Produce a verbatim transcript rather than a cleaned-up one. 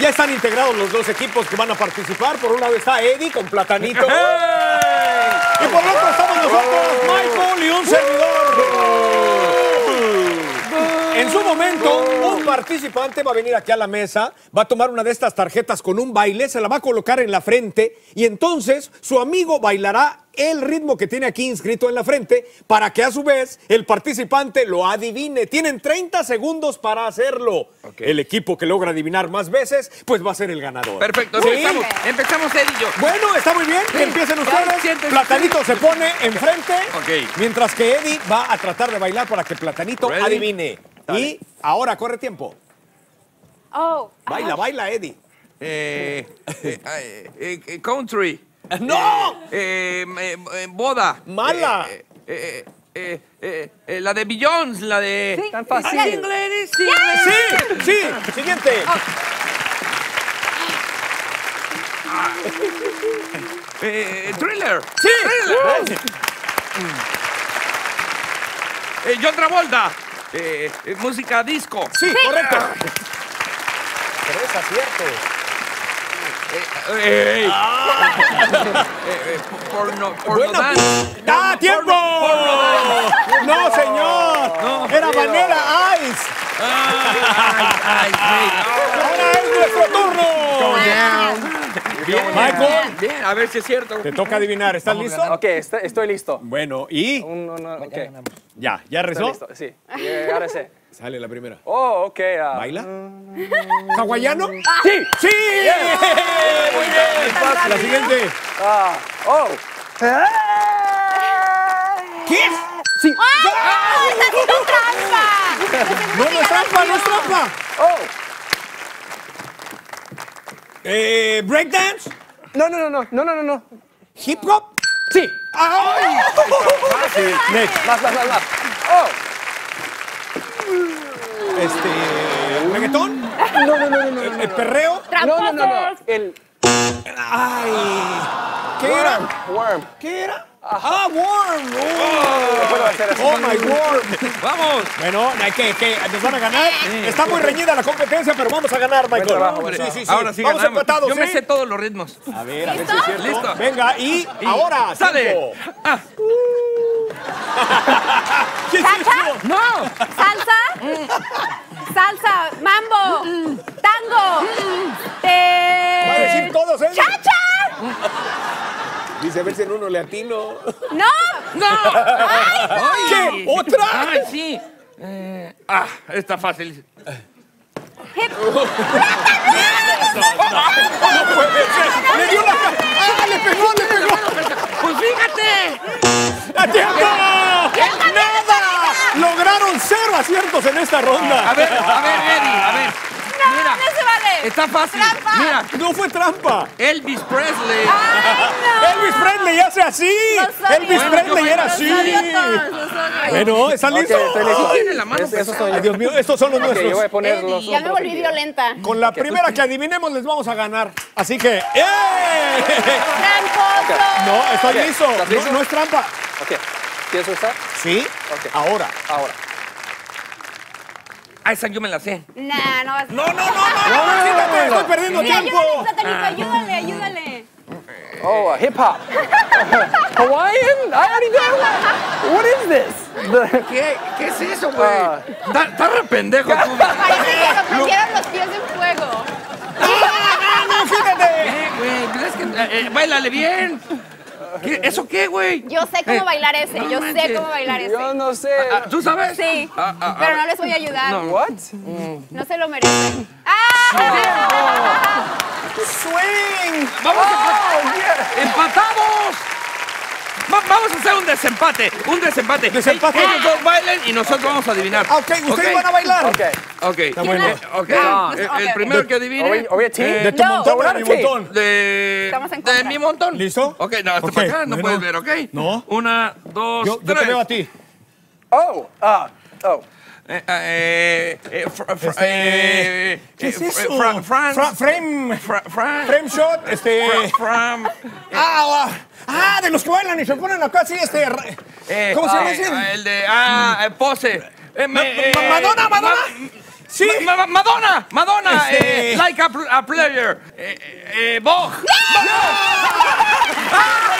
ya están integrados los dos equipos que van a participar. Por un lado está Eddie con Platanito. Y por el otro estamos nosotros, Michael y un servidor. En su momento, un participante va a venir aquí a la mesa, va a tomar una de estas tarjetas con un baile, se la va a colocar en la frente y entonces su amigo bailará el ritmo que tiene aquí inscrito en la frente para que a su vez el participante lo adivine. Tienen treinta segundos para hacerlo. Okay. El equipo que logra adivinar más veces, pues va a ser el ganador. Perfecto. ¿Sí? Empezamos, empezamos Eddie y yo. Bueno, está muy bien. Sí. Empiecen ustedes. Platanito se pone enfrente, okay. mientras que Eddie va a tratar de bailar para que Platanito Ready? adivine. Dale. Y ahora corre tiempo. Oh. Baila, baila, Eddie. Eh, eh, eh, eh, country. ¡No! Eh, eh, eh, boda. Mala. Eh, eh, eh, eh, eh, la de Beyoncé, la de... Sí. Tan fácil. Sí. Ladies, sí, sí, sí. Siguiente. Oh. Eh, thriller. Sí. Thriller. Eh, John Travolta. Eh, eh, música disco. Sí, sí. Correcto. Pero es acierto. Eh, eh, ah. eh, eh, porno, porno bueno, dance. ¡Ah, tiempo! Porno, porno no, señor. No, Era tío. Vanilla Ice. Ay, ay, ay. Ahora es nuestro turno. Bien, Michael. Bien, a ver si es cierto. Te toca adivinar. ¿Estás listo? Ok, estoy, estoy listo. Bueno, ¿y? Un, un, un, okay. Ya, ¿ya rezó? Estoy listo, sí. Y ahora sé. Sale la primera. Oh, ok. Uh, ¿Baila? ¿Hawaiano? Sí. ¡Sí! Yeah. Muy bien. La siguiente. Uh, oh. ¿Qué? Sí. ¡Oh! ¡Está haciendo trampa! No, no es trampa, no es trampa. Oh. Eh, ¿breakdance? No, no, no, no, no, no, no. ¿Hip hop? Sí. ¡Ay! Next. Más, más, más, más. Oh. Este, ¿reggaetón? No, no, no, no, no. ¿El, el perreo? No, no, no, no. El... ¡Ay! ¿Qué worm, era? Worm. ¿Qué era? ¡Ah, worm! Oh, no puedo hacer así. ¡Oh, my worm! ¡Vamos! Bueno, ¿qué, qué? ¿Nos van a ganar? Sí. Está muy reñida la competencia, pero vamos a ganar, Michael. Trabajo, sí, sí, sí. Ahora sí vamos ganamos. empatados, Yo me ¿sí? sé todos los ritmos. A ver, a ver si es cierto. Listo. Venga, y, y ahora, ¡sale! Ah. ¿Qué es eso? ¡No! ¿Salsa? Salsa, mambo, tango. Eh... Va a decir todos, ¿eh? ¡Chacha! Dice, a ver si en uno le atino. ¡No! ¡No! ¡Ay! ¿Qué? ¿Otra? ¡Ay, sí! Eh, ah, está fácil. Hip. No puede ser. ¡Le dio la... ¡Ah, le pegó, le pegó! ¡Pues fíjate! ¡A tiempo! ¡Nada! Lograron cero aciertos en esta ronda. A ver, a ver, Eddie, a ver. No, Mira, no se vale. está fácil. Trampa. Mira, No fue trampa. Elvis Presley. ¡Ay, no! Elvis Presley hace así. Los odio. Elvis Presley era Los así. odio a todos, los odio. Bueno, ¿están Ok, listos? estoy listo. Tiene la mano Es- esos pesada. son Ay, Dios mío, estos son los Ok, yo voy a nuestros. poner los Ya me otros volví aquí. violenta. Con la primera que adivinemos les vamos a ganar. Así que... ¡eh! ¡Tramposo! No, estoy Ok, listo. ¿estás No, listo? no es trampa. Ok. ¿Quieres usar? Sí. Ok. Ahora. Ahora. Ah, esa yo me la sé. Nah, no vas. No, no, no, no. no, siéntate, estoy perdiendo Sí, tiempo. ayúdale, Platanito, ayúdale, ayúdale. Oh, uh, hip hop. Hawaiian? I already know. What is this? The... ¿Qué, ¿Qué es eso, güey? Ah. Está re pendejo tú. Parece que nos pusieron los pies en fuego. No, fíjate. Eh, güey, pues es que... eh, eh, ¡báilale bien! ¿Qué? ¿Eso qué, güey? Yo sé cómo Eh, bailar ese, no yo manches. sé cómo bailar ese. Yo no sé. Ah, ¿Tú sabes? Sí, Ah, ah, pero ah. no les voy a ayudar. No. What? No se lo merecen. ¡Ah! Swing. ¡Vamos a Oh, empa- yeah. ¡Empatamos! Va- vamos a hacer un desempate, un desempate. Desempate. Ellos dos bailen y nosotros vamos a adivinar. Ah, ok, ustedes van a bailar. Ok. Ok. Está bueno. Eh, ok. Ah, El, ok, el ok. primero que adivine. Are we- are we a team? eh, De tu No. montón We're a mi not a team. montón. de, Estamos en de contra. mi montón. ¿Listo? Ok, no, hasta Ok, para acá no bueno. puedes ver, ¿ok? No. Una, dos, Yo, yo tres. te veo a ti. Oh, uh, oh. Eh, eh, eh, fra- fra- Este, eh, ¿Qué es eh, eso? fra- Franz. Fra- frame. Fra- Fra- Frame shot, este... Fra- Fram. Ah, ah, de los que bailan y se ponen acá así, este... Eh, ¿Cómo se llama eh, ese? El de... Ah, eh, pose. Eh, me- Ma- eh, Madonna, Madonna. ma- Sí. Ma- ma- Madonna, Madonna, Este- eh, like a, pl- a player. Eh, eh, eh, Bog. ¡Ah!